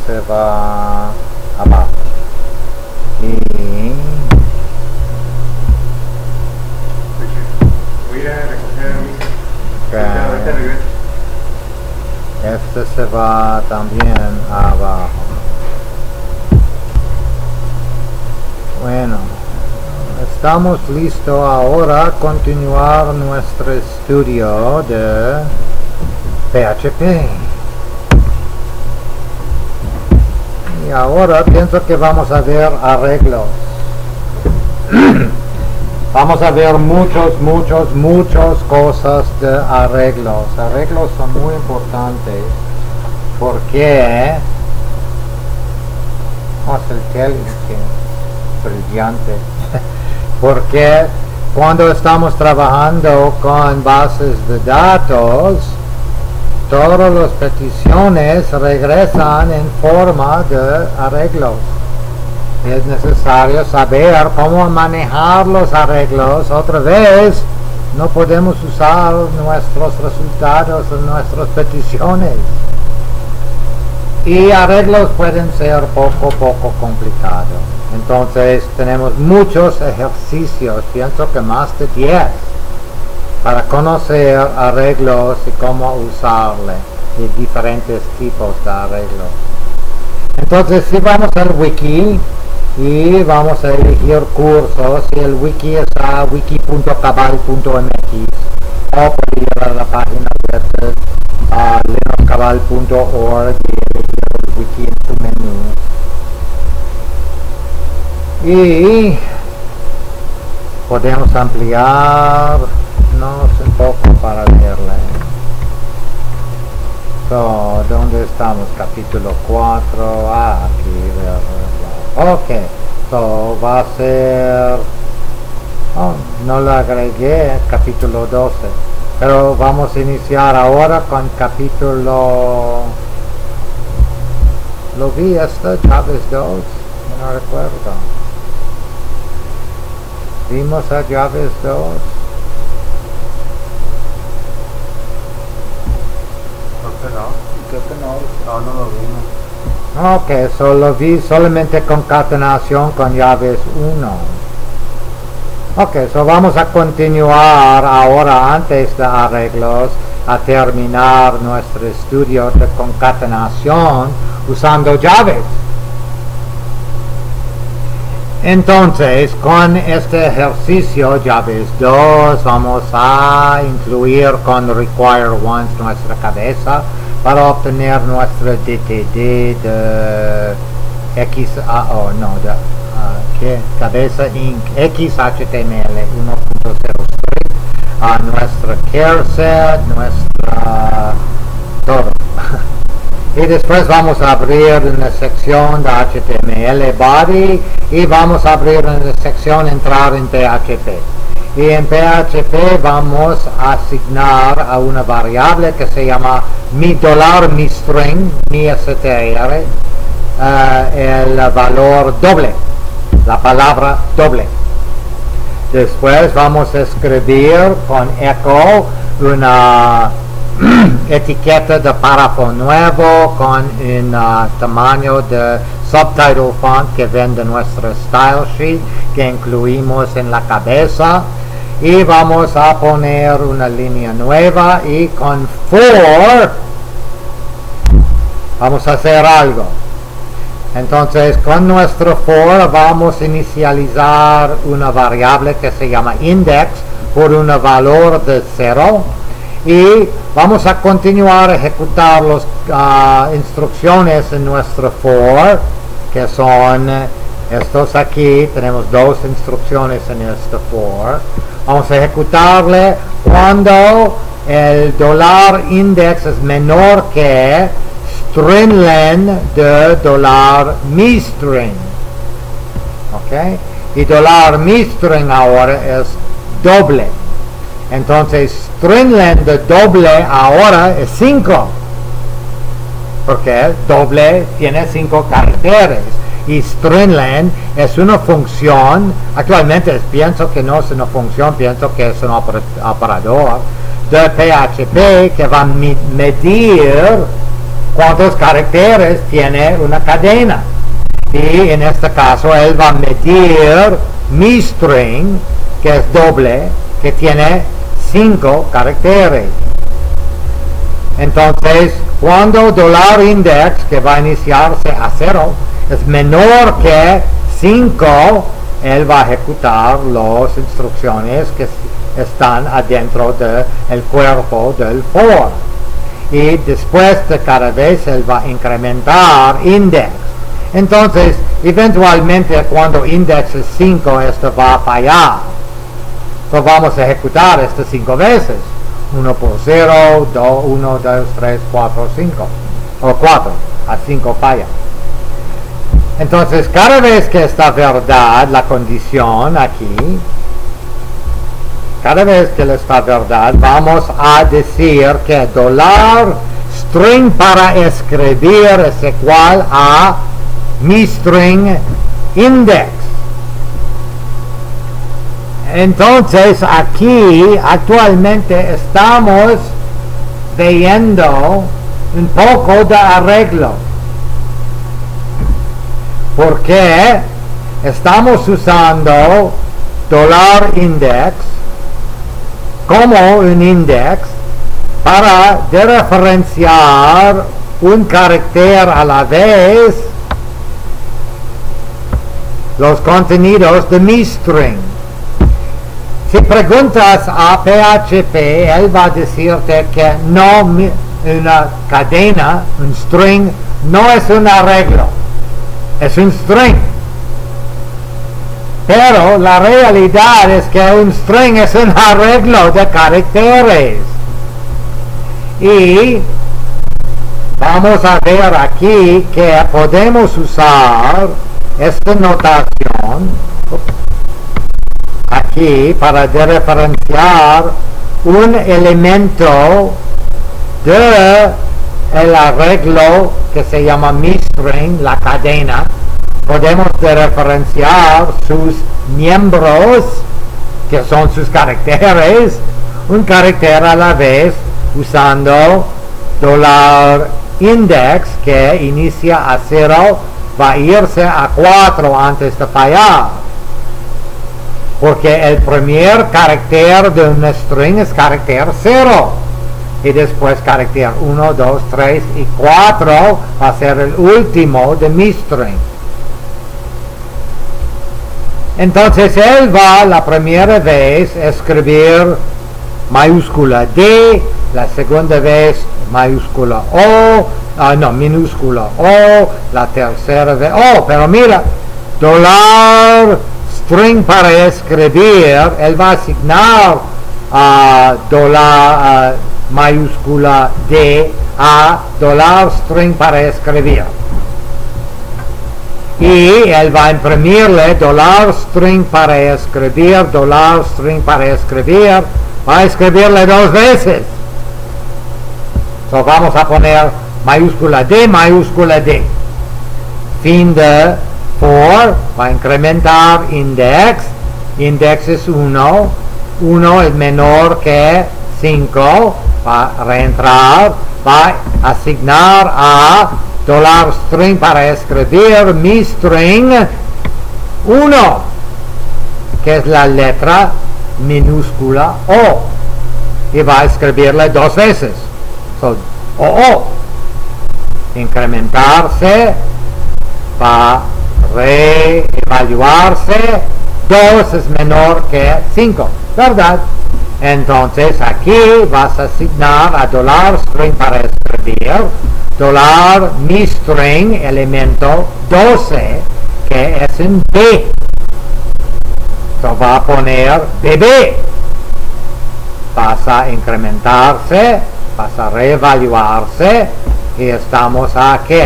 se va abajo. Y voy a ir a recoger a mi Ok. ahorita regreso. este se va también abajo. Bueno, estamos listos ahora a continuar nuestro estudio de PHP. Y ahora pienso que vamos a ver arreglos. Vamos a ver muchas cosas de arreglos. Arreglos son muy importantes porque es el Kelly que brillante. Porque cuando estamos trabajando con bases de datos, todas las peticiones regresan en forma de arreglos. Es necesario saber cómo manejar los arreglos. Otra vez, no podemos usar nuestros resultados en nuestras peticiones. Y arreglos pueden ser poco complicados. Entonces tenemos muchos ejercicios, pienso que más de 10, para conocer arreglos y cómo usarle y diferentes tipos de arreglos. Entonces si vamos al wiki y vamos a elegir cursos, y el wiki es a wiki.cabal.mx, o puede ir a la página web a linuxcabal.org y elegir el wiki en su menú. Y podemos ampliar un poco para leerla. ¿Dónde estamos? Capítulo 4. Aquí. Ok. Va a ser... no lo agregué, capítulo 12. Pero vamos a iniciar ahora con capítulo... Lo vi Javes 2. No recuerdo. Vimos a Javes 2. Creo que no lo vimos. Ok, solo vi solamente concatenación con llaves 1. Ok, vamos a continuar ahora antes de arreglos a terminar nuestro estudio de concatenación usando llaves. Entonces, con este ejercicio, llaves 2, vamos a incluir con require once nuestra cabeza para obtener nuestro DTD de cabeza inc XHTML 1.03, a nuestra care set, nuestra todo. Y después vamos a abrir una sección de HTML body y vamos a abrir una sección entrar en PHP. Y en PHP vamos a asignar a una variable que se llama $mi_string, mi str, el valor doble, la palabra doble. Después vamos a escribir con echo una etiqueta de párrafo nuevo con un tamaño de subtitle font que ven de nuestro style sheet que incluimos en la cabeza, y vamos a poner una línea nueva, y con for vamos a hacer algo. Entonces con nuestro for vamos a inicializar una variable que se llama index por un valor de 0, y vamos a continuar a ejecutar las instrucciones en nuestro for, que son estos aquí. Tenemos dos instrucciones en este for. Vamos a ejecutarle cuando el $index es menor que stringlen de $miString. ¿Ok? Y $miString ahora es doble. Entonces stringlen de doble ahora es 5. Porque doble tiene 5 caracteres. Y stringlen es una función, actualmente pienso que no es una función, pienso que es un operador de PHP que va a medir cuántos caracteres tiene una cadena. Y en este caso él va a medir mi string, que es doble, que tiene 5 caracteres. Entonces, cuando $index, que va a iniciarse a 0, es menor que 5, él va a ejecutar las instrucciones que están adentro del cuerpo del for. Y después de cada vez él va a incrementar index. Entonces, eventualmente cuando index es 5, esto va a fallar. Entonces vamos a ejecutar esto 5 veces. 1 por 0, 1, 2, 3, 4, 5. O 4, a 5 falla. Entonces, cada vez que está verdad la condición aquí, cada vez que está verdad, vamos a decir que $string para escribir es igual a mi string index. Entonces aquí actualmente estamos viendo un poco de arreglo, porque estamos usando $index como un index para dereferenciar un carácter a la vez los contenidos de mi string. Si preguntas a PHP, él va a decirte que no, una cadena, un string, no es un arreglo, es un string. Pero la realidad es que un string es un arreglo de caracteres. Y vamos a ver aquí que podemos usar esta notación aquí para dereferenciar un elemento de el arreglo que se llama mi string, la cadena. Podemos dereferenciar sus miembros, que son sus caracteres, un carácter a la vez, usando $index, que inicia a 0, va a irse a 4 antes de fallar. Porque el primer carácter de un string es carácter 0. Y después carácter 1, 2, 3 y 4 va a ser el último de mi string. Entonces él va la primera vez a escribir mayúscula D, la segunda vez mayúscula O, minúscula O, la tercera vez O, pero mira, $string para escribir, él va a asignar mayúscula D a $string para escribir. Y él va a imprimirle $string para escribir, $string para escribir, va a escribirle 2 veces. So vamos a poner mayúscula D. Fin de for, va a incrementar index. Index es 1. 1 es menor que 5. Va a reentrar, va a asignar a $string para escribir mi string 1, que es la letra minúscula O, y va a escribirle 2 veces. So, O. Incrementarse, va a reevaluarse, 2 es menor que 5, ¿verdad? Entonces aquí vas a asignar a $string para escribir mi string elemento 12, que es un B. Entonces va a poner BB. Vas a incrementarse, vas a reevaluarse y estamos aquí.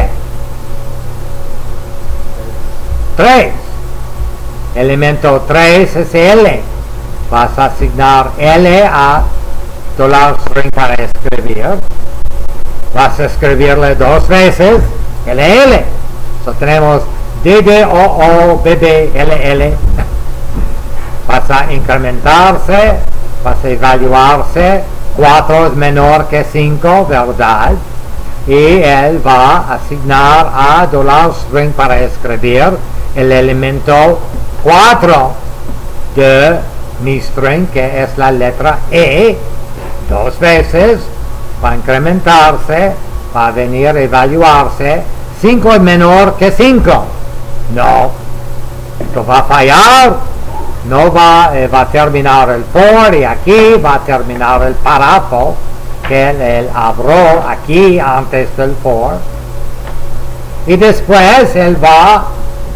3. Elemento 3 es L. Vas a asignar L a $string para escribir. Vas a escribirle 2 veces LL. So tenemos DDOO BB LL. Vas a incrementarse, vas a evaluarse. 4 es menor que 5, ¿verdad? y él va a asignar a $string para escribir el elemento 4 de mi string, que es la letra E, 2 veces, va a incrementarse, va a venir a evaluarse. 5 es menor que 5. No, esto va a fallar, no va a terminar el for, y aquí va a terminar el párrafo que él abrió aquí antes del for, y después él va a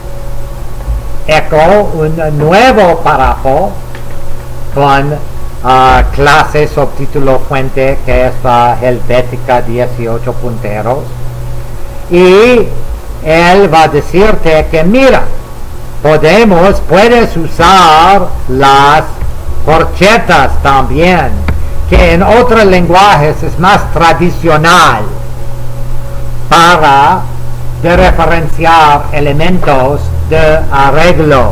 eco un nuevo párrafo con clase subtítulo fuente, que es helvética 18 punteros, y él va a decirte que mira, puedes usar las corchetas también, que en otros lenguajes es más tradicional para referenciar elementos de arreglos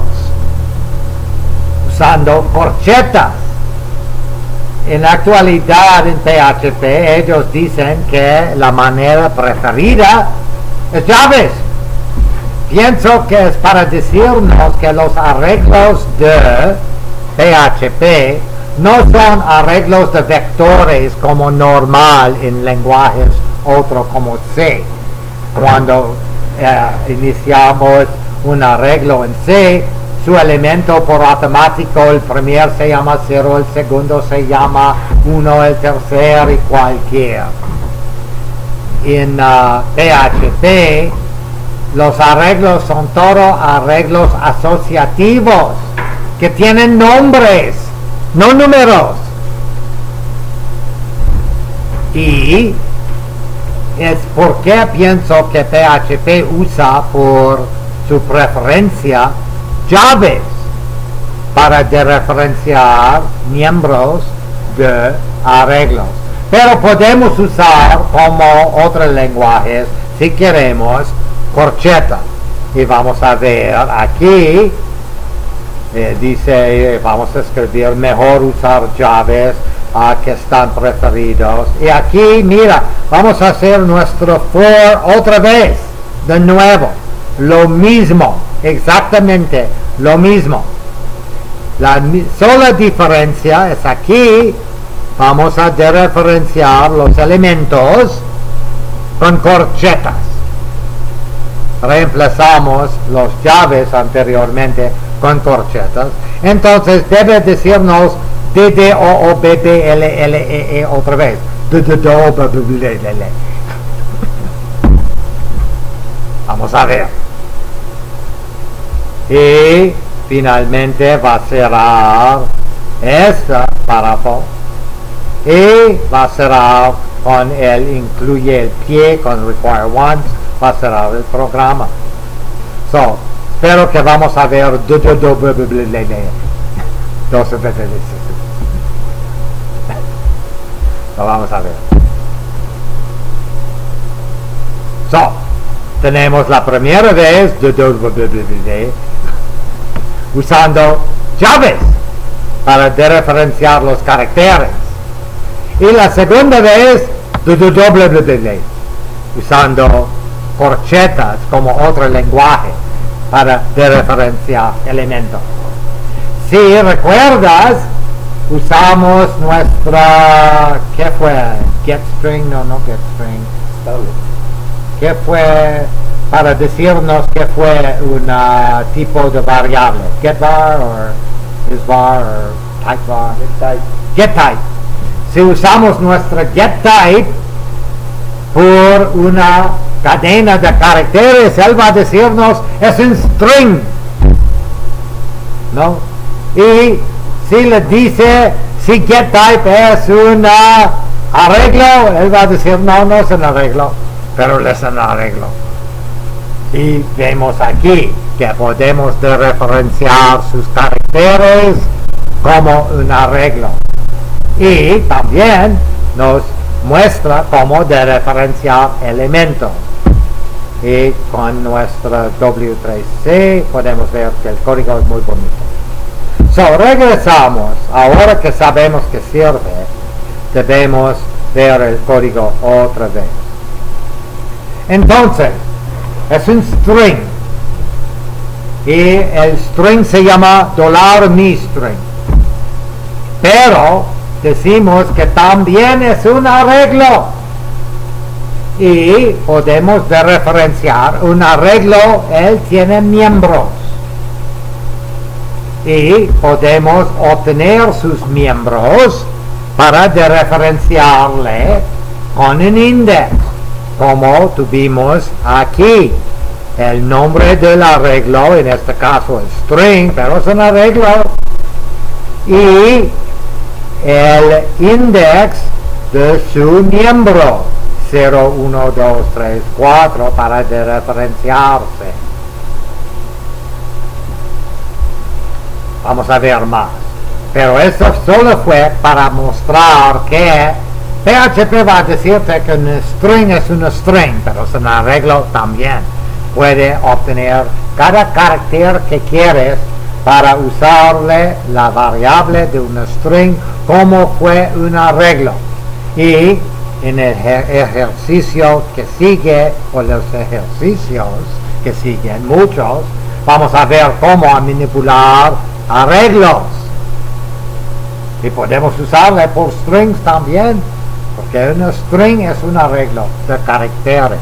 usando corchetas. En la actualidad en PHP ellos dicen que la manera preferida es llaves. Pienso que es para decirnos que los arreglos de PHP no son arreglos de vectores como normal en lenguajes otro como C. Cuando iniciamos un arreglo en C, su elemento por automático, el primer se llama 0, el segundo se llama 1, el tercer y cualquier. En PHP los arreglos son todos arreglos asociativos que tienen nombres, no números. Y es porque pienso que PHP usa por su preferencia llaves para referenciar miembros de arreglos. Pero podemos usar, como otros lenguajes, si queremos, corchetas. Y vamos a ver aquí, dice, vamos a escribir mejor usar llaves que están preferidos. Y aquí, mira, vamos a hacer nuestro for otra vez, de nuevo, lo mismo, exactamente lo mismo. La sola diferencia es aquí, vamos a referenciar los elementos con corchetas. Reemplazamos los llaves anteriormente con corchetas. Entonces debe decirnos DDOOBBLLEE otra vez. DDOOBBLLE. Vamos a ver. Y finalmente va a cerrar este párrafo. Y va a cerrar con incluye el pie con require once. Va a cerrar el programa. Espero que vamos a ver 12 veces. Lo vamos a ver. Tenemos la primera vez usando llaves para referenciar los caracteres, y la segunda vez usando corchetas como otro lenguaje para referenciar elementos. Si recuerdas, usamos nuestra, ¿qué fue? GetString, no GetString. ¿Qué fue para decirnos que fue un tipo de variable? GetVar o isVar o typeVar? GetType. Si usamos nuestra GetType por una cadena de caracteres, él va a decirnos es un string, ¿no? Y si le dice si GetType es un arreglo, él va a decir no es un arreglo, pero es un arreglo. Y vemos aquí que podemos referenciar sus caracteres como un arreglo, y también nos muestra cómo referenciar elementos. Y con nuestra W3C podemos ver que el código es muy bonito. Regresamos. Ahora que sabemos que sirve, debemos ver el código otra vez. Entonces, es un string. Y el string se llama $mi_string. Pero decimos que también es un arreglo. Y podemos de referenciar un arreglo, él tiene miembros. Y podemos obtener sus miembros para de referenciarle con un index, como tuvimos aquí. El nombre del arreglo, en este caso es string, pero es un arreglo. Y el index de su miembro, 0, 1, 2, 3, 4, para de referenciarse. Vamos a ver más. Pero eso solo fue para mostrar que PHP va a decirte que un string es un string, pero es un arreglo también. Puede obtener cada carácter que quieres para usarle la variable de un string como fue un arreglo. Y en el ejercicio que sigue, o los ejercicios que siguen, muchos, vamos a ver cómo manipular arreglos. Y podemos usarle por strings también, porque un string es un arreglo de caracteres.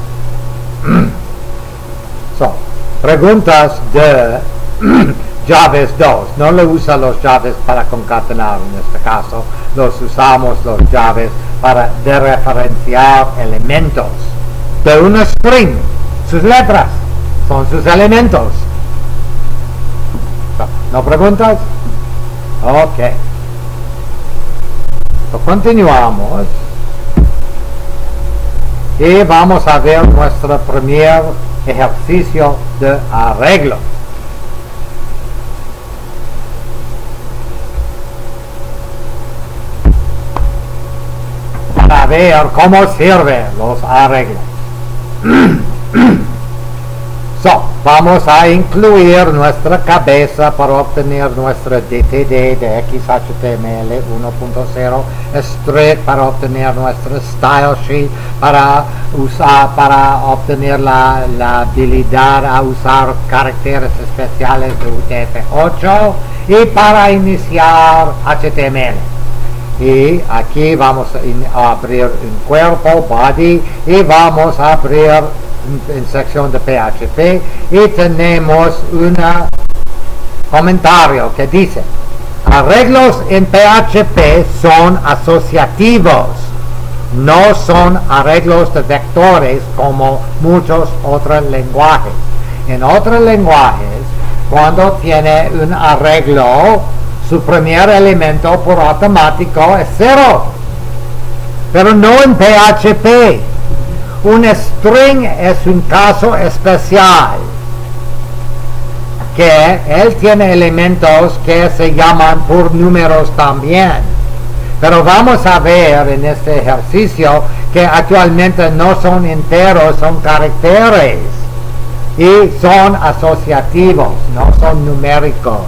Preguntas de llaves 2. No lo usa los llaves para concatenar en este caso. Los usamos los llaves para referenciar elementos de un string. Sus letras son sus elementos. ¿No preguntas? Ok. Continuamos. Y vamos a ver nuestro primer ejercicio de arreglo. Para ver cómo sirven los arreglos. Vamos a incluir nuestra cabeza para obtener nuestro DTD de XHTML 1.0, strict para obtener nuestro style sheet, para obtener la habilidad a usar caracteres especiales de UTF-8 y para iniciar HTML. Y aquí vamos a abrir un cuerpo, body, y vamos a abrir en sección de PHP y tenemos un comentario que dice: arreglos en PHP son asociativos, no son arreglos de vectores como muchos otros lenguajes. En otros lenguajes, cuando tiene un arreglo, su primer elemento por automático es 0, pero no en PHP. Un string es un caso especial, que él tiene elementos que se llaman por números también. Pero vamos a ver en este ejercicio que actualmente no son enteros, son caracteres. Y son asociativos, no son numéricos.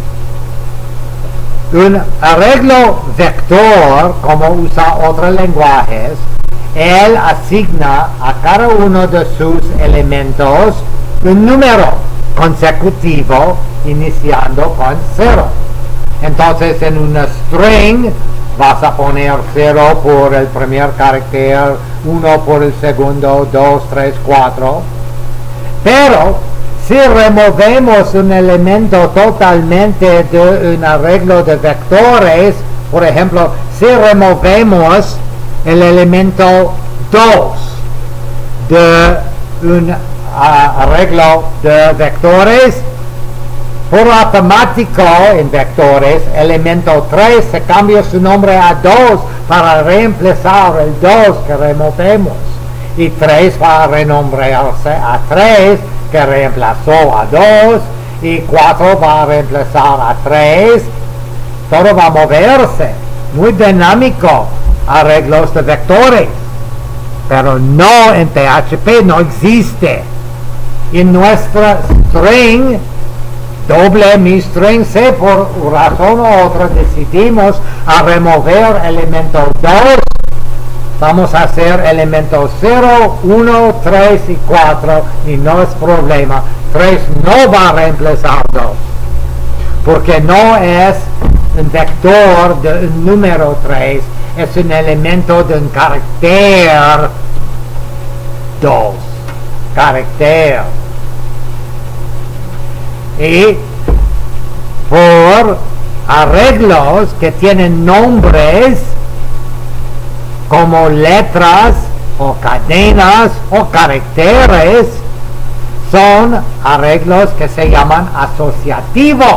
Un arreglo vector, como usa otros lenguajes, él asigna a cada uno de sus elementos un número consecutivo iniciando con 0. Entonces en un string vas a poner 0 por el primer carácter, 1 por el segundo, 2, 3, 4. Pero si removemos un elemento totalmente de un arreglo de vectores, por ejemplo, si removemos el elemento 2 de un arreglo de vectores, por automático en vectores, elemento 3 se cambia su nombre a 2 para reemplazar el 2 que removemos, y 3 va a renombrarse a 3 que reemplazó a 2, y 4 va a reemplazar a 3. Todo va a moverse, muy dinámico. Arreglos de vectores, pero no en PHP, no existe. En nuestra string, $mi_string, si por razón u otra decidimos a remover elemento 2 vamos a hacer elementos 0, 1, 3 y 4 y no es problema. 3 no va a reemplazar 2 porque no es un vector de un número 3, es un elemento de un carácter 2. Carácter. Y por arreglos que tienen nombres como letras o cadenas o caracteres, son arreglos que se llaman asociativos.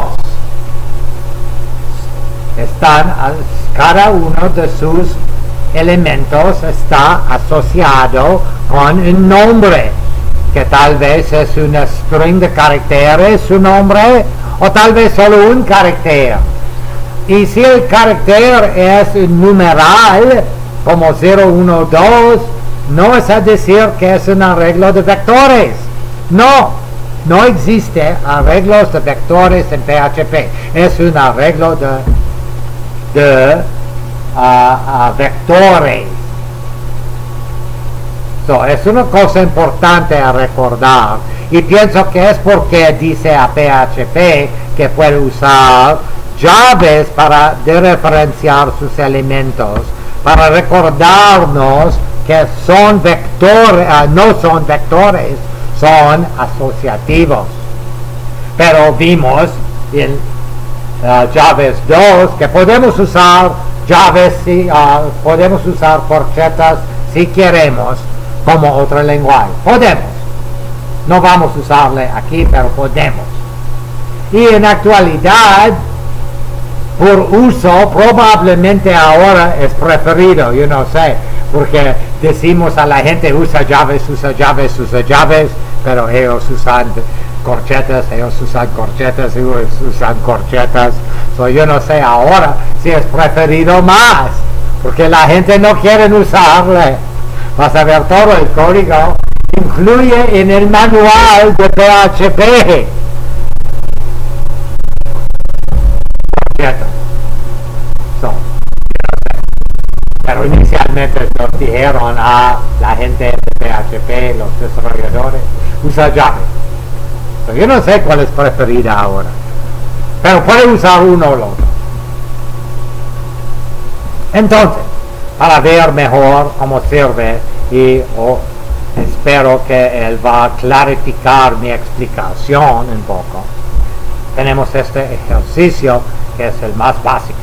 Cada uno de sus elementos está asociado con un nombre, que tal vez es una string de caracteres, su nombre, o tal vez solo un carácter. Y si el carácter es un numeral, como 0, 1, 2, no es a decir que es un arreglo de vectores. No existe arreglos de vectores en PHP. Es un arreglo de vectores. Es una cosa importante a recordar, y pienso que es porque dice a PHP que puede usar llaves para dereferenciar sus elementos, para recordarnos que son vectores, no son vectores, son asociativos. Pero vimos en llaves 2 que podemos usar llaves, podemos usar corchetas si queremos, como otro lenguaje. Podemos. No vamos a usarle aquí, pero podemos. Y en actualidad, por uso, probablemente ahora es preferido, yo no sé, porque decimos a la gente usa llaves, pero ellos usan corchetas, yo no sé ahora si es preferido más, porque la gente no quiere usarle. Vas a ver todo el código, incluye en el manual de PHP. Pero inicialmente nos dijeron a la gente de PHP, los desarrolladores, usa llaves. Yo no sé cuál es preferida ahora, pero puede usar uno o el otro. Entonces, para ver mejor cómo sirve, y espero que él va a clarificar mi explicación un poco, tenemos este ejercicio que es el más básico.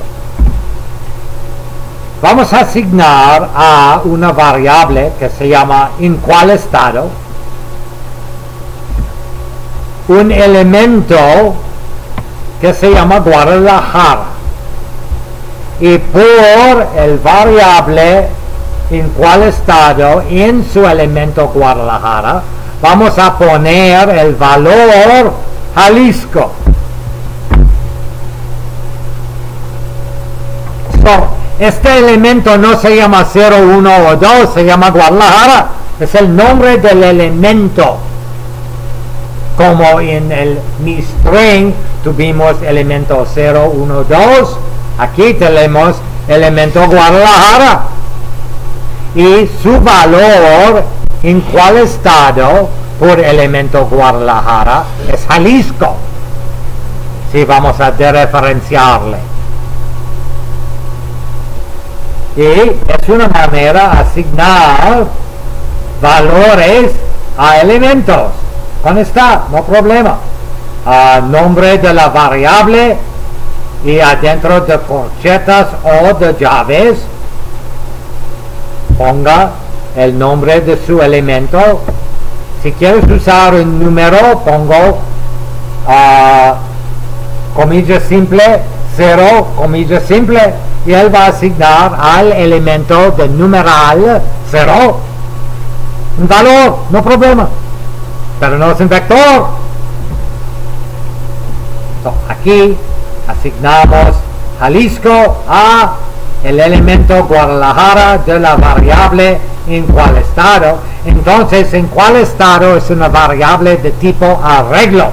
Vamos a asignar a una variable que se llama en cuál estado un elemento que se llama Guadalajara, y por el variable en cuál estado en su elemento Guadalajara vamos a poner el valor Jalisco. Este elemento no se llama 0, 1 o 2, se llama Guadalajara, es el nombre del elemento. Como en mi string tuvimos elemento 0, 1, 2, aquí tenemos elemento Guadalajara. Y su valor en cuál estado por elemento Guadalajara es Jalisco. Si vamos a dereferenciarle. Y es una manera de asignar valores a elementos. ¿Dónde está? No problema. Nombre de la variable, y adentro de corchetas o de llaves ponga el nombre de su elemento. Si quieres usar un número, pongo comilla simple 0, comilla simple, y él va a asignar al elemento del numeral 0 un valor, no problema, pero no es un vector. Aquí asignamos Jalisco a el elemento Guadalajara de la variable en cuál estado. Entonces, en cuál estado es una variable de tipo arreglo.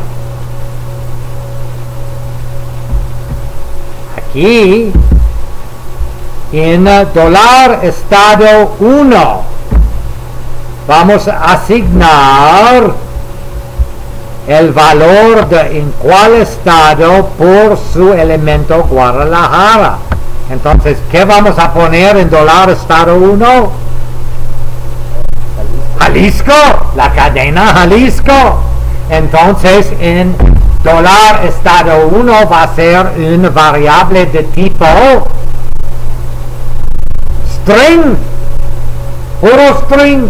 Aquí en dólar estado 1 vamos a asignar el valor de en cuál estado por su elemento Guadalajara. Entonces, ¿qué vamos a poner en dólar estado 1? Jalisco, la cadena Jalisco. Entonces, en dólar estado 1 va a ser una variable de tipo string, puro string.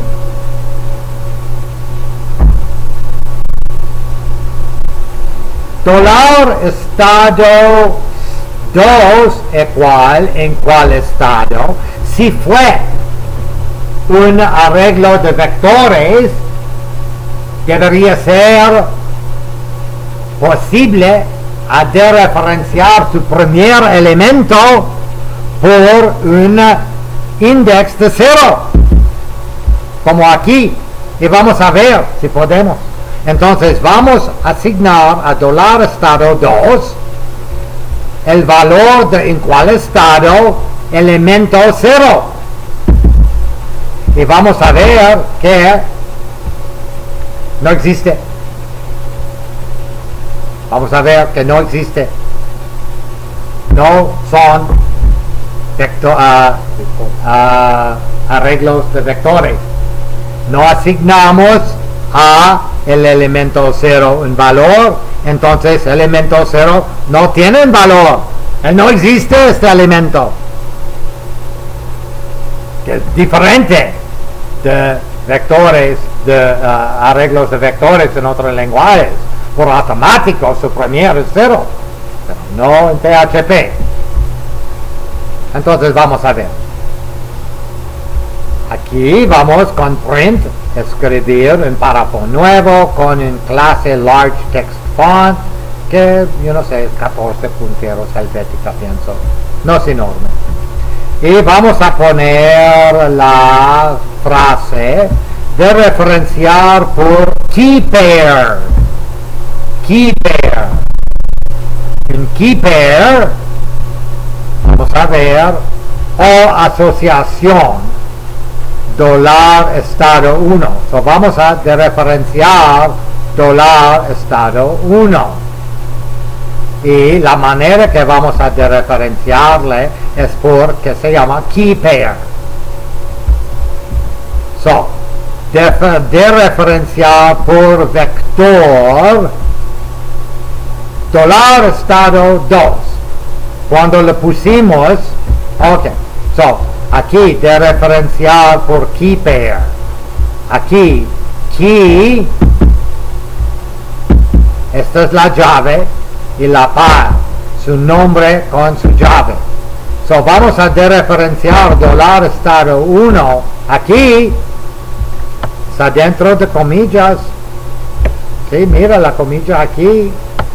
Dólar estado 2 igual en cuál estado. Si fue un arreglo de vectores, debería ser posible a dereferenciar su primer elemento por un index de 0, como aquí, y vamos a ver si podemos. Entonces vamos a asignar a dólar estado 2 el valor de en cuál estado elemento 0. Y vamos a ver que no existe. Vamos a ver que no existe. No son arreglos de vectores. No asignamos a el elemento 0 un valor, entonces el elemento 0 no tiene un valor. No existe este elemento. Que es diferente de vectores, de arreglos de vectores en otros lenguajes. Por automático su primer es 0, pero no en PHP. Entonces vamos a ver. Aquí vamos con print, escribir un párrafo nuevo con un clase large text font que yo no sé, 14 punteros helvética pienso, no es enorme. Y vamos a poner la frase de referenciar por key pair. Key pair. En key pair vamos a ver o asociación dólar estado 1. So vamos a referenciar dólar estado 1. Y la manera que vamos a referenciarle es porque se llama key pair. So, referenciar por vector dólar estado 2. Cuando le pusimos, ok, so, aquí de referenciar por key pair. Aquí, key, esta es la llave y la pair, su nombre con su llave. So vamos a dereferenciar dólar estado 1 aquí, está dentro de comillas. Sí, mira la comilla aquí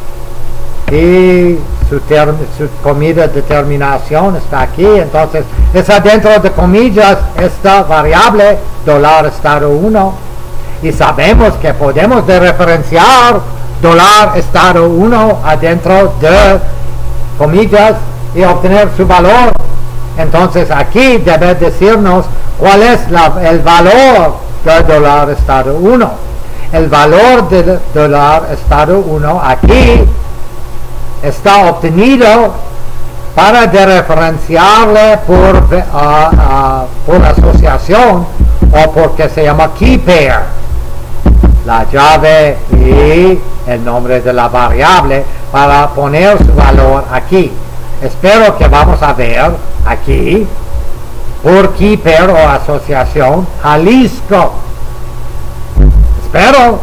y su comida de terminación está aquí. Entonces está dentro de comillas esta variable dólar estado 1 y sabemos que podemos dereferenciar dólar estado 1 adentro de comillas y obtener su valor. Entonces aquí debe decirnos cuál es el valor de dólar estado 1. El valor de dólar estado 1 aquí está obtenido para dereferenciarle por asociación o porque se llama key pair, la llave y el nombre de la variable para poner su valor aquí. Espero que vamos a ver aquí por key pair o asociación Jalisco. Espero.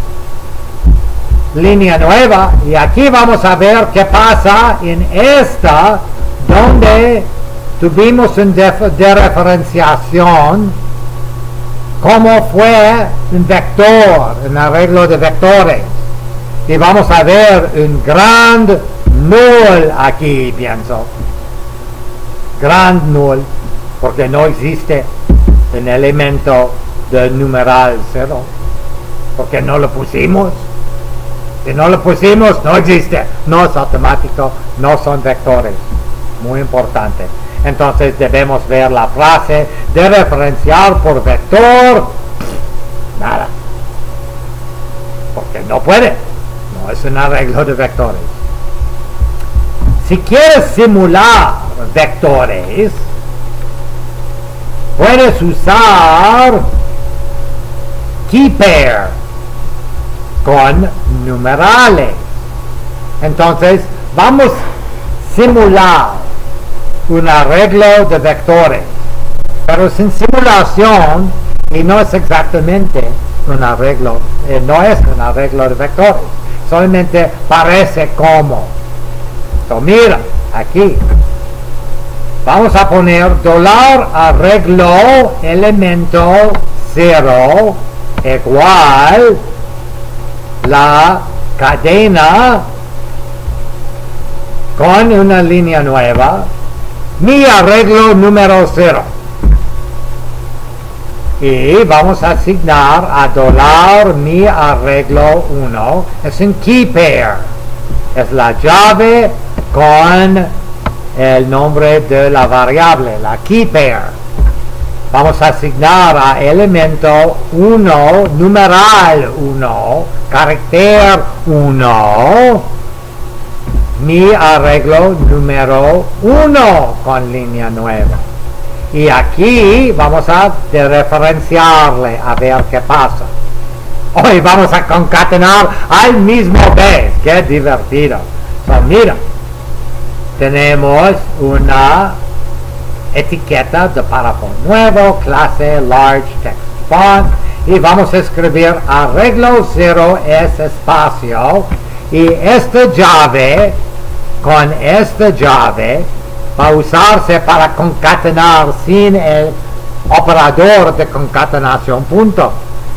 Línea nueva, y aquí vamos a ver qué pasa en esta donde tuvimos un dereferenciación como fue un vector, un arreglo de vectores, y vamos a ver un grand null aquí, pienso, grand null, porque no existe un elemento de numeral 0, porque no lo pusimos. Si no lo pusimos, no existe, no es automático, no son vectores. Muy importante. Entonces debemos ver la frase de referenciar por vector. Nada. Porque no puede. No es un arreglo de vectores. Si quieres simular vectores, puedes usar keypair con numerales. Entonces vamos a simular un arreglo de vectores, pero sin simulación, y no es exactamente un arreglo, no es un arreglo de vectores, solamente parece como. Entonces mira, aquí vamos a poner $arreglo elemento 0 igual la cadena con una línea nueva, mi arreglo número 0. Y vamos a asignar a $mi arreglo 1. Es un keypair. Es la llave con el nombre de la variable, la keypair. Vamos a asignar a elemento 1, numeral 1, carácter 1, mi arreglo número 1 con línea nueva. Y aquí vamos a referenciarle a ver qué pasa. Hoy vamos a concatenar al mismo vez. ¡Qué divertido! Mira, tenemos una etiqueta de párrafo nuevo, clase large text font, y vamos a escribir arreglo 0 es espacio, y esta llave con esta llave va a usarse para concatenar sin el operador de concatenación, punto.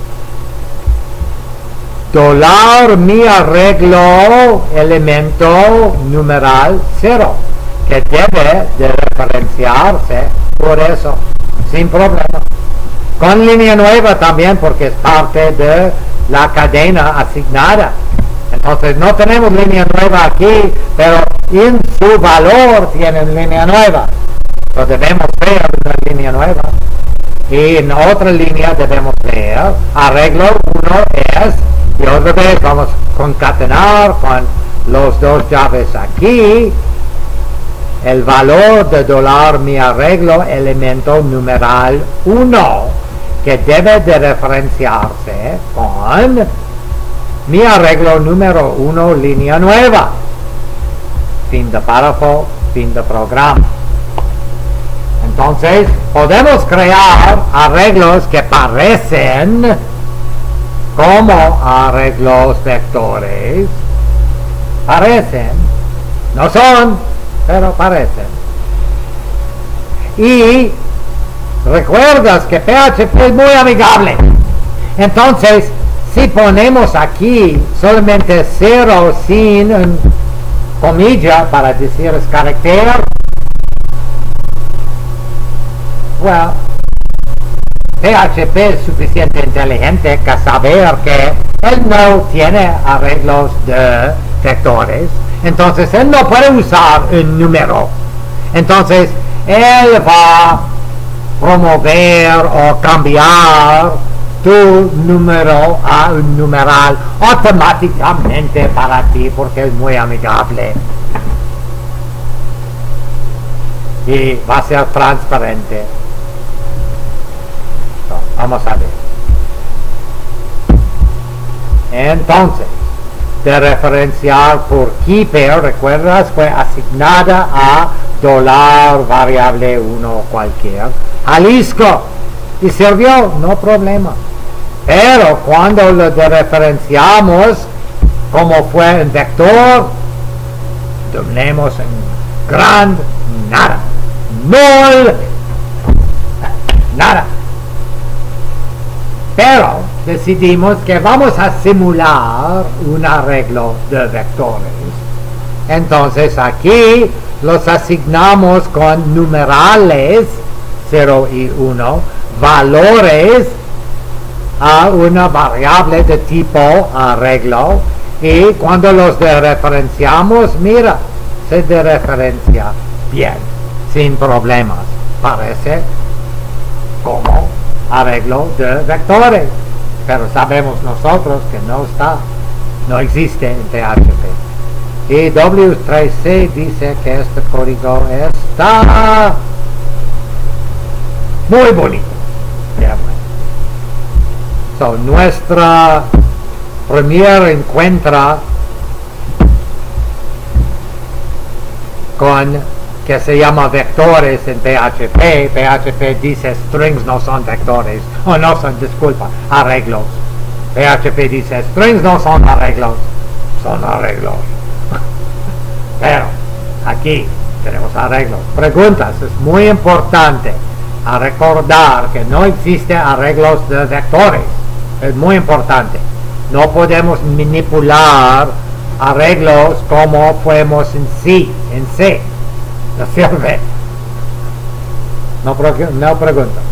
$mi arreglo elemento numeral 0, que debe de referenciarse por eso, sin problema. Con línea nueva también, porque es parte de la cadena asignada. Entonces no tenemos línea nueva aquí, pero en su valor tienen línea nueva. Entonces debemos ver una línea nueva. Y en otra línea debemos ver arreglo 1 es, y otra vez vamos a concatenar con los dos llaves aquí, el valor de $mi arreglo elemento numeral 1, que debe de referenciarse con mi arreglo número 1 línea nueva. Fin de párrafo, fin de programa. Entonces podemos crear arreglos que parecen como arreglos vectores. Parecen, no son, pero parecen. Y recuerdas que PHP es muy amigable. Entonces, si ponemos aquí solamente 0 sin comilla para decir es carácter, well, PHP es suficiente inteligente que saber que él no tiene arreglos de vectores, entonces él no puede usar un número. Entonces él va a promover o cambiar tu número a un numeral automáticamente para ti, porque es muy amigable y va a ser transparente. Vamos a ver. Entonces, de referenciar por keypair, ¿recuerdas? Fue asignada a $variable 1 cualquier. Jalisco. Y sirvió, no problema. Pero cuando lo referenciamos como fue en vector, tenemos en grand nada. Null. Nada. Pero decidimos que vamos a simular un arreglo de vectores. Entonces aquí los asignamos con numerales 0 y 1, valores a una variable de tipo arreglo, y cuando los referenciamos, mira, se referencia bien. sin problemas. Parece como arreglo de vectores, pero sabemos nosotros que no existe en PHP. Y W3C dice que este código está muy bonito. Yeah, bueno. So, nuestra primer encuentra con que se llama vectores en PHP. PHP dice strings no son vectores, o no son, disculpa, arreglos. PHP dice strings no son arreglos, son arreglos. Pero aquí tenemos arreglos. Preguntas, es muy importante a recordar que no existe arreglos de vectores. Es muy importante. No podemos manipular arreglos como podemos en C. No sirve. No pregunta.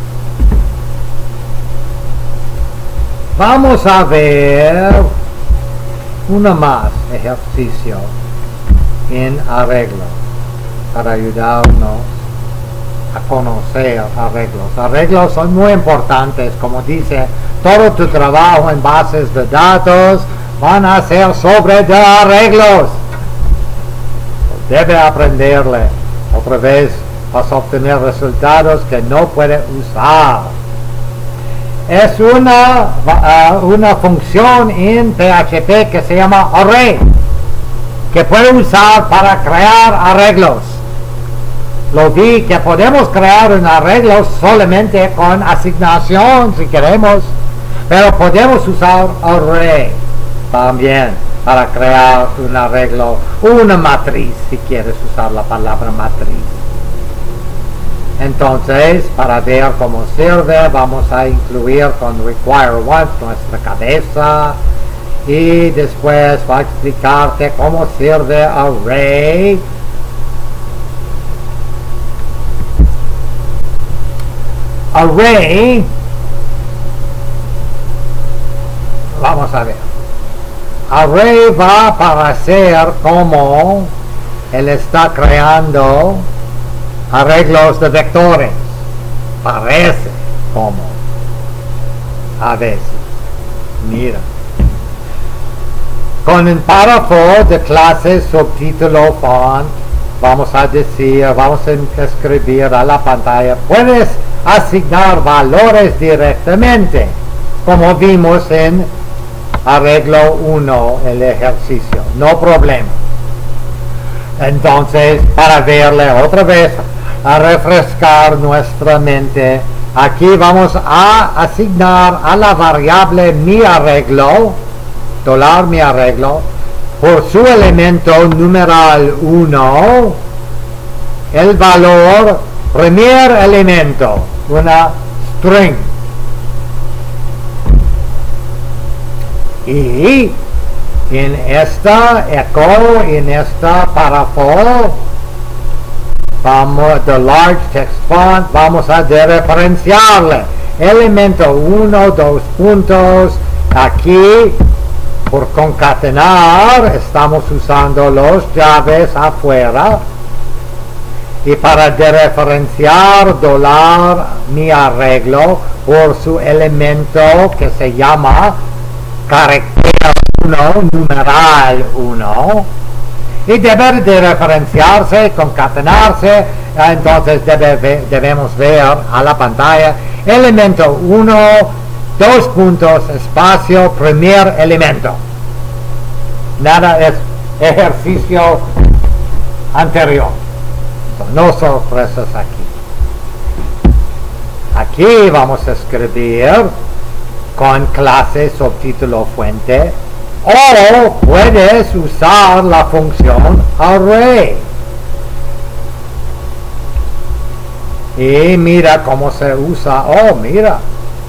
Vamos a ver una más ejercicio en arreglos para ayudarnos a conocer arreglos. Arreglos son muy importantes, como dice, todo tu trabajo en bases de datos van a ser sobre de arreglos. Debe aprenderle. Otra vez vas a obtener resultados que no puede usar. Es una función en PHP que se llama array, que puede usar para crear arreglos. Lo vi que podemos crear un arreglo solamente con asignación si queremos, pero podemos usar array también para crear un arreglo, una matriz si quieres usar la palabra matriz. Entonces, para ver cómo sirve, vamos a incluir con require once nuestra cabeza y después va a explicarte cómo sirve array. Array, vamos a ver. Array va a parecer como él está creando arreglos de vectores. Parece como. A veces. Mira. Con un párrafo de clase subtítulo font, vamos a escribir a la pantalla. Puedes asignar valores directamente, como vimos en arreglo 1, el ejercicio. No problema. Entonces, para verle otra vez, a refrescar nuestra mente, aquí vamos a asignar a la variable mi arreglo, $mi arreglo, por su elemento numeral 1, el valor primer elemento, una string. Y en esta echo, en esta párrafo, vamos de large text font, vamos a dereferenciarle elemento 1, 2 puntos. Aquí, por concatenar, estamos usando los llaves afuera. Y para dereferenciar mi arreglo por su elemento que se llama carácter 1, numeral 1, y debe de referenciarse, concatenarse. Entonces debemos ver a la pantalla elemento 1, 2 puntos, espacio, primer elemento. Nada es ejercicio anterior. No sorpresas aquí. Aquí vamos a escribir con clase subtítulo fuente, o puedes usar la función array. Y mira cómo se usa. Oh, mira.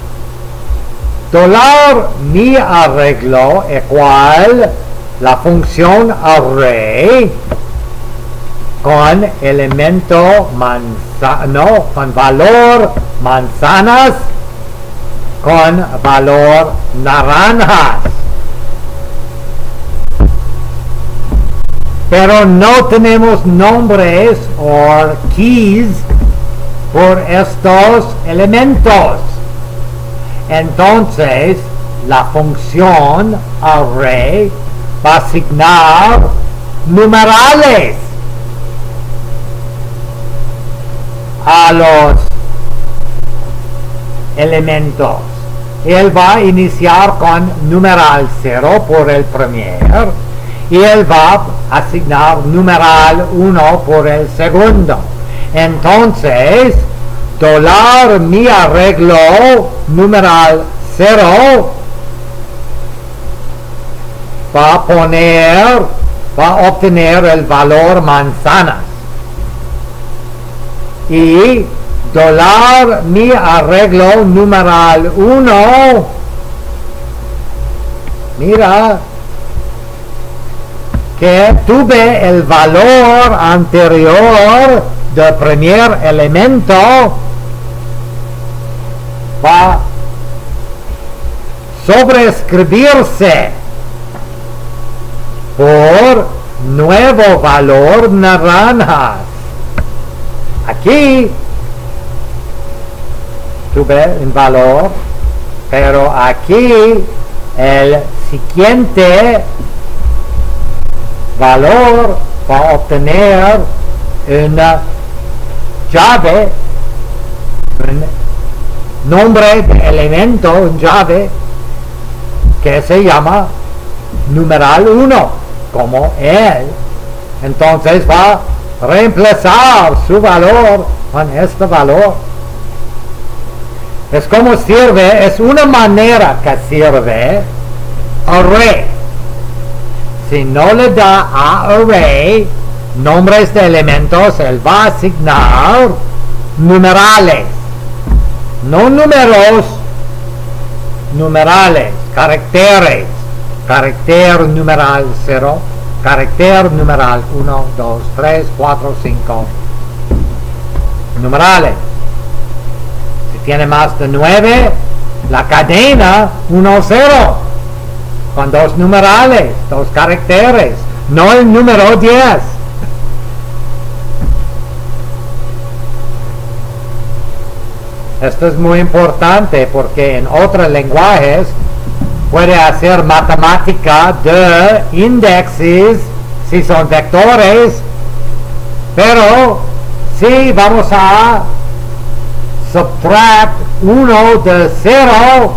$mi arreglo igual la función array con elemento con valor manzanas con valor naranjas. pero no tenemos nombres o keys por estos elementos. Entonces, la función array va a asignar numerales a los elementos. Él va a iniciar con numeral 0 por el primer y él va a asignar numeral 1 por el segundo. Entonces, $mi arreglo numeral 0 va a obtener el valor manzanas. Y $mi arreglo numeral 1, mira que tuve el valor anterior del primer elemento, va a sobreescribirse por nuevo valor naranjas. Aquí tuve un valor, pero aquí el siguiente valor va a obtener una llave, un nombre de elemento, un llave que se llama numeral 1 como él. Entonces va a reemplazar su valor con este valor. Es como sirve, es una manera que sirve array. Si no le da a array nombres de elementos, él va a asignar numerales, no números, numerales, caracteres, carácter numeral 0, carácter numeral 1, 2, 3, 4, 5, numerales. Si tiene más de 9, la cadena 1, 0, con dos numerales, dos caracteres, no el número 10. Esto es muy importante porque en otros lenguajes puede hacer matemática de índices si son vectores, pero si vamos a subtract 1 de 0,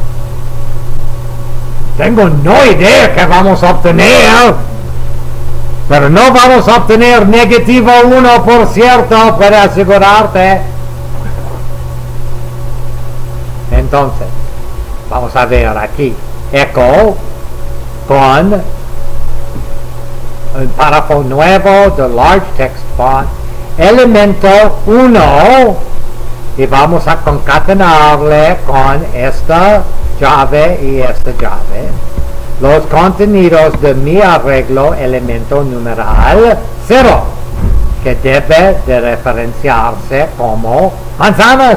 tengo no idea que vamos a obtener, pero no vamos a obtener negativo 1, por cierto, puede asegurarte. Entonces, vamos a ver aquí, echo con un párrafo nuevo de large text font, elemento 1, y vamos a concatenarle con esta llave y esta llave los contenidos de mi arreglo elemento numeral 0, que debe de referenciarse como manzanas.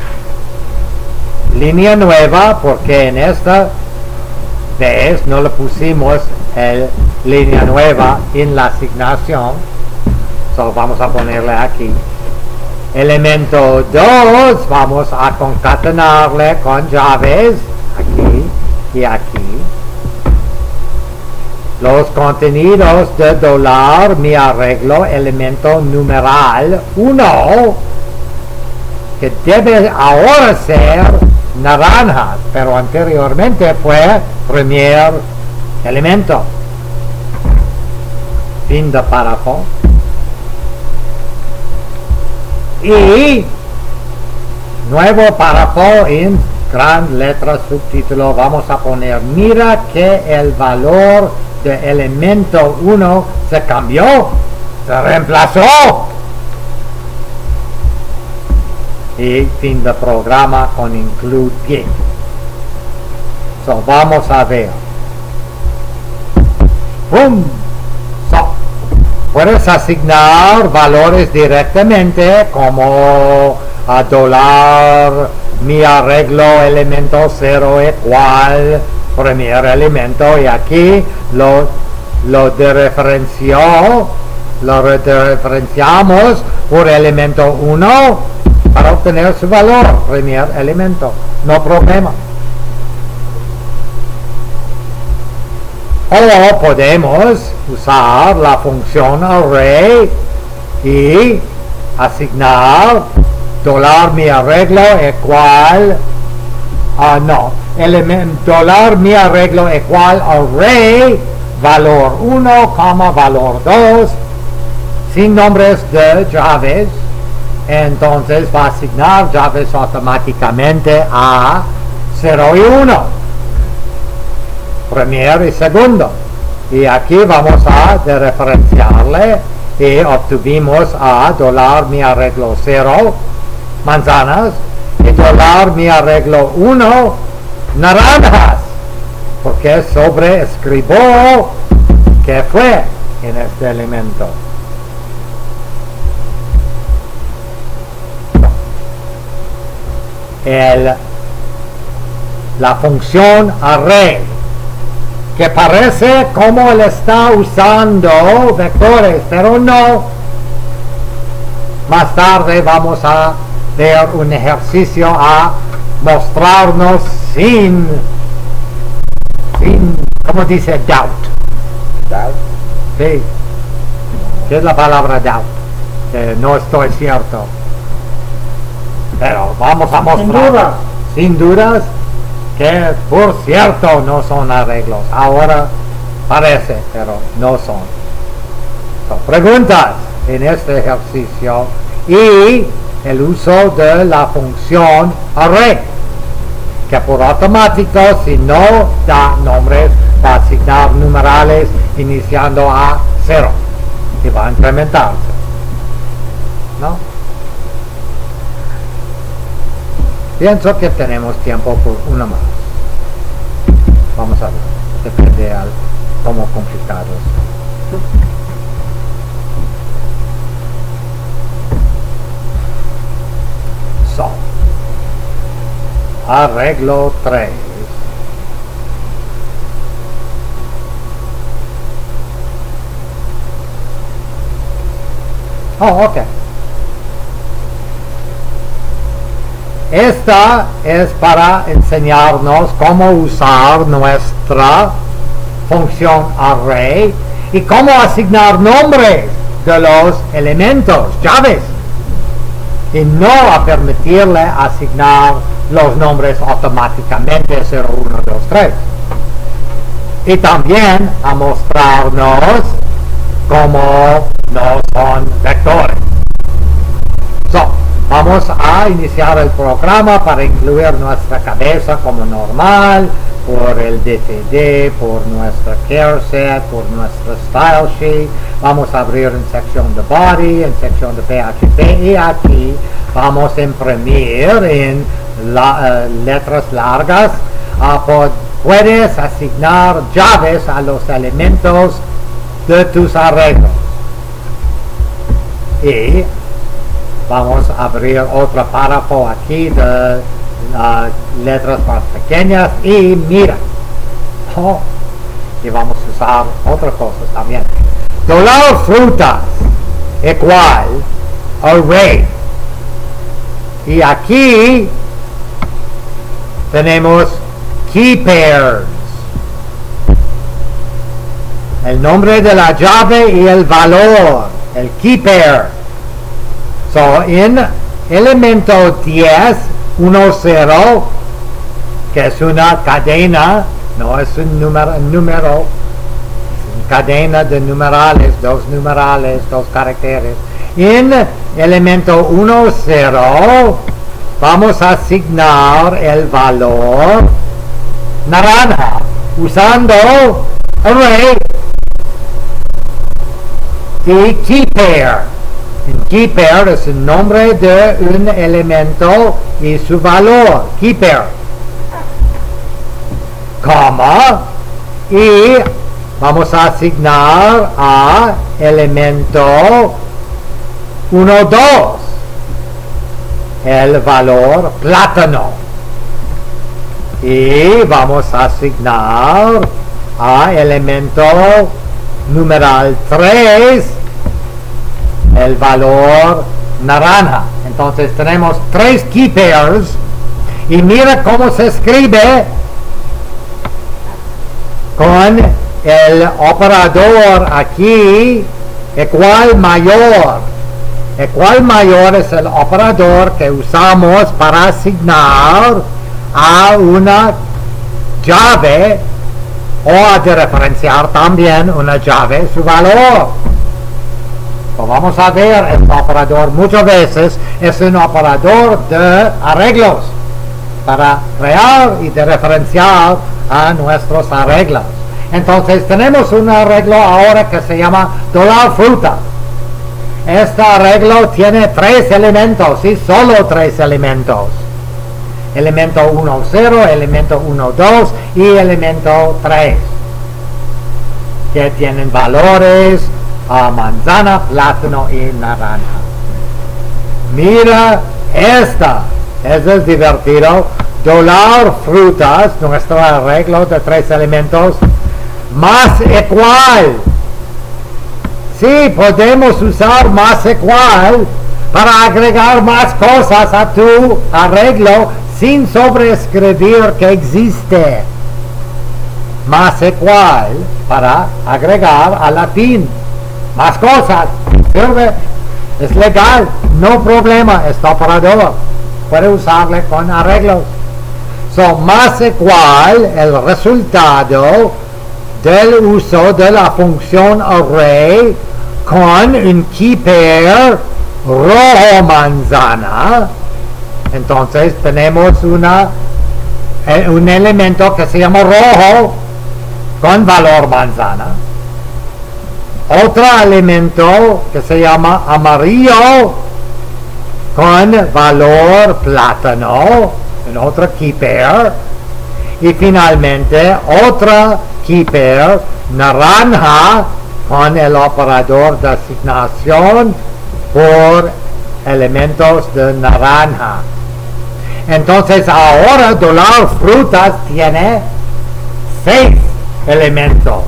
Línea nueva, porque en esta vez no le pusimos línea nueva en la asignación, solo vamos a ponerle aquí. Elemento 2 vamos a concatenarle con llaves aquí y aquí. Los contenidos de $mi arreglo elemento numeral 1, que debe ahora ser naranjas, pero anteriormente fue primer elemento. Fin de párrafo. Y nuevo párrafo en gran letra subtítulo, vamos a poner, mira que el valor de elemento 1 se cambió, se reemplazó. Y fin de programa con include pie. So, vamos a ver. ¡Pum! So, puedes asignar valores directamente como a $mi arreglo elemento 0 igual primer elemento, y aquí los lo dereferenciamos por elemento 1 para obtener su valor, primer elemento, no problema. O podemos usar la función array y asignar $mi arreglo igual $mi arreglo igual array valor 1, valor 2 sin nombres de llaves. Entonces va a asignar llaves automáticamente a 0 y 1, primero y segundo, y aquí vamos a dereferenciarle y obtuvimos a $mi arreglo 0 manzanas y $mi arreglo 1 naranjas, porque sobreescribo que fue en este elemento. La función array, que parece como él está usando vectores, pero no. Más tarde vamos a ver un ejercicio a mostrarnos sin ¿cómo dice doubt? Doubt. Sí. ¿Qué es la palabra doubt? No estoy cierto. Pero vamos a mostrar sin dudas que por cierto no son arreglos. Ahora parece, pero no son. Preguntas en este ejercicio y el uso de la función array, que por automático, si no da nombres, va a asignar numerales iniciando a 0 y va a incrementarse, ¿no? Pienso que tenemos tiempo por una más. Vamos a ver, depende de cómo complicado es. Arreglo 3. Ok. Esta es para enseñarnos cómo usar nuestra función array y cómo asignar nombres de los elementos, llaves, y no a permitirle asignar los nombres automáticamente 0, 1, 2, 3. Y también a mostrarnos cómo no son vectores. Vamos a iniciar el programa para incluir nuestra cabeza como normal, por el DTD, por nuestra care set, por nuestra style sheet. Vamos a abrir en sección de body, en sección de PHP, y aquí vamos a imprimir en letras largas. Puedes asignar llaves a los elementos de tus arreglos. Y vamos a abrir otro párrafo aquí de letras más pequeñas y mira. Y vamos a usar otras cosas también. $frutas igual array. Y aquí tenemos key pairs. El nombre de la llave y el valor. El key pair. En elemento 10, 1, 0, que es una cadena, no es un número, es una cadena de numerales, dos caracteres. En elemento 1, 0, vamos a asignar el valor naranja usando array y key pair. Key pair es el nombre de un elemento y su valor, key pair, coma, y vamos a asignar a elemento 1, 2 el valor plátano, y vamos a asignar a elemento numeral 3 el valor naranja. Entonces tenemos 3 key pairs y mira cómo se escribe con el operador aquí igual mayor. Igual mayor es el operador que usamos para asignar a una llave o a diferenciar también una llave su valor. Pues vamos a ver, este operador muchas veces es un operador de arreglos para crear y diferenciar a nuestros arreglos. Entonces tenemos un arreglo ahora que se llama $fruta. Este arreglo tiene 3 elementos y solo 3 elementos. Elemento 1, 0, elemento 1, 2 y elemento 3. Que tienen valores manzana, plátano y naranja. Mira esta. Eso es divertido. $frutas, nuestro arreglo de 3 elementos, más igual. Sí, podemos usar más igual para agregar más cosas a tu arreglo sin sobreescribir que existe. Más igual para agregar a latín más cosas. Sirve, es legal, no problema, este operador puede usarle con arreglos. Son más igual el resultado del uso de la función array con un key pair rojo manzana. Entonces tenemos un elemento que se llama rojo con valor manzana, otro elemento que se llama amarillo con valor plátano en otro key pair, y finalmente otra key pair naranja con el operador de asignación por elementos de naranja. Entonces ahora $frutas tiene 6 elementos.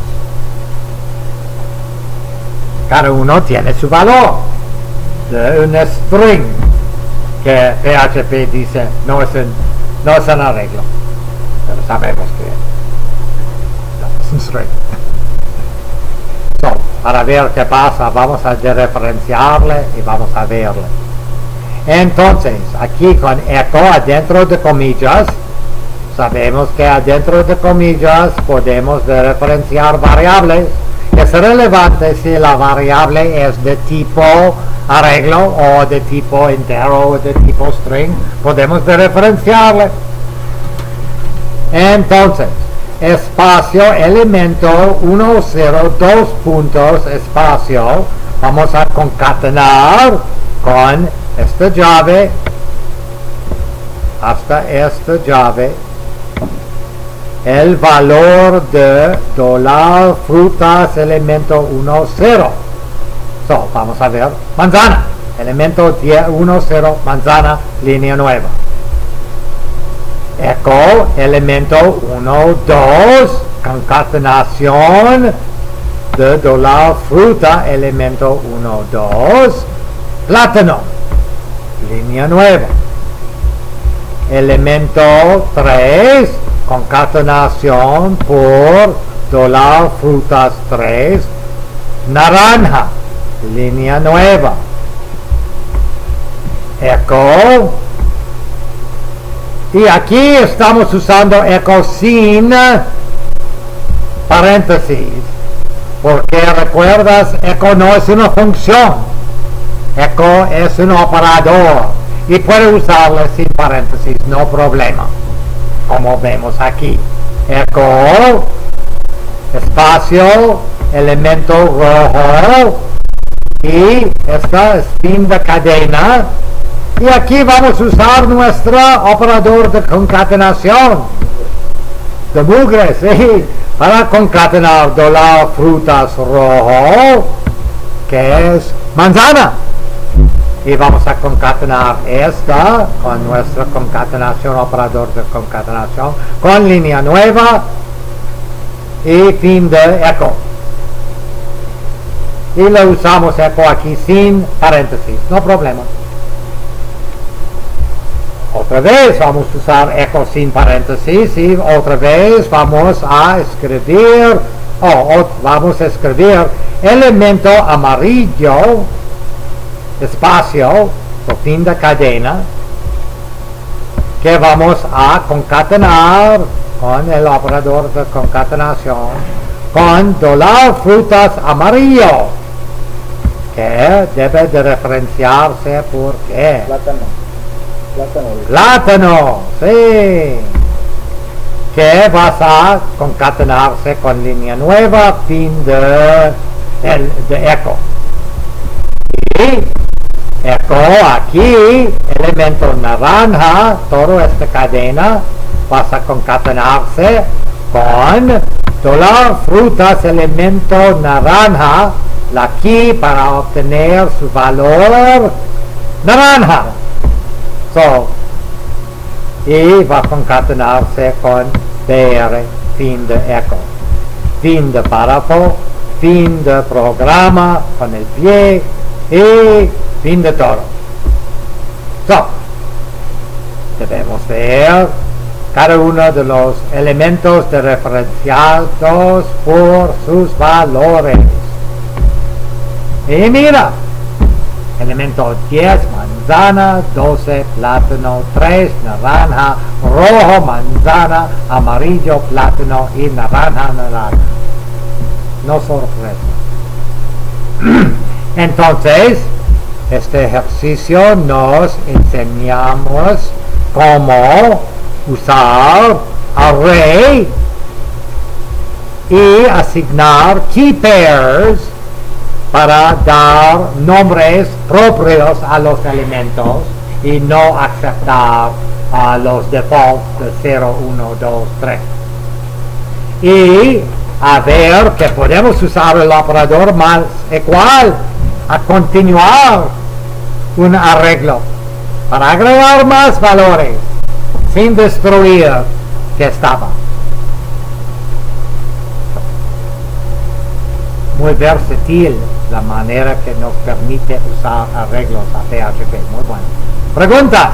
Cada uno tiene su valor. De un string que PHP dice no es un arreglo, pero sabemos que es un string. Para ver qué pasa, vamos a referenciarle y vamos a verle. Entonces, aquí con echo adentro de comillas, sabemos que adentro de comillas podemos referenciar variables. Es relevante si la variable es de tipo arreglo o de tipo entero o de tipo string, podemos referenciarle. Entonces, espacio, elemento 1, 0, 2 puntos, espacio, vamos a concatenar con esta llave hasta esta llave el valor de $frutas elemento 1, 0. So, vamos a ver, manzana, elemento 1, 0, manzana, línea nueva. Echo, elemento 1, 2, concatenación de $fruta, elemento 1, 2, plátano, línea nueva. Elemento 3, concatenación por $frutas 3, naranja, línea nueva. Echo. Y aquí estamos usando echo sin paréntesis, porque recuerdas, echo no es una función, echo es un operador y puede usarle sin paréntesis, no problema, como vemos aquí. Echo, espacio, elemento rojo, y esta es fin de cadena. Y aquí vamos a usar nuestro operador de concatenación de mugre, sí, para concatenar $frutas rojo, que es manzana. Y vamos a concatenar esta con nuestra concatenación, operador de concatenación, con línea nueva y fin de echo. y lo usamos eco aquí sin paréntesis, no problema. Otra vez vamos a usar eco sin paréntesis y otra vez vamos a escribir elemento amarillo, espacio, por fin de cadena, que vamos a concatenar con el operador de concatenación con $frutas amarillo, que debe de referenciarse por qué. Plátano, sí, que vas a concatenarse con línea nueva, fin de eco. Y eco aquí, elemento naranja, toda esta cadena vas a concatenarse con $frutas, elemento naranja, la key para obtener su valor naranja. Y va a concatenarse con BR, fin de eco, fin de párrafo, fin de programa con el pie y fin de todo. Debemos ver cada uno de los elementos de referenciados por sus valores. Y mira, elemento 10, manzana, 12, plátano, 3, naranja, rojo, manzana, amarillo, plátano y naranja. No sorpresa. Entonces, este ejercicio nos enseñamos cómo usar array y asignar key pairs para dar nombres propios a los elementos y no aceptar a los defaults de 0, 1, 2, 3. Y a ver que podemos usar el operador más igual a continuar un arreglo para agregar más valores sin destruir que estaba. Muy versátil la manera que nos permite usar arreglos a PHP. Muy bueno. ¿Preguntas?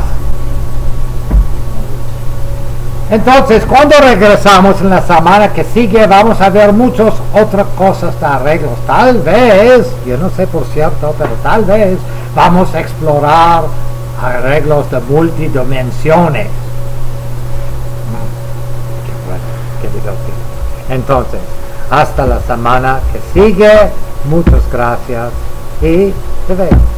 Entonces, cuando regresamos en la semana que sigue, vamos a ver muchas otras cosas de arreglos. Tal vez, yo no sé por cierto, pero tal vez vamos a explorar arreglos de multidimensiones. Qué bueno, qué divertido. Entonces, hasta la semana que sigue. Muchas gracias y te veo.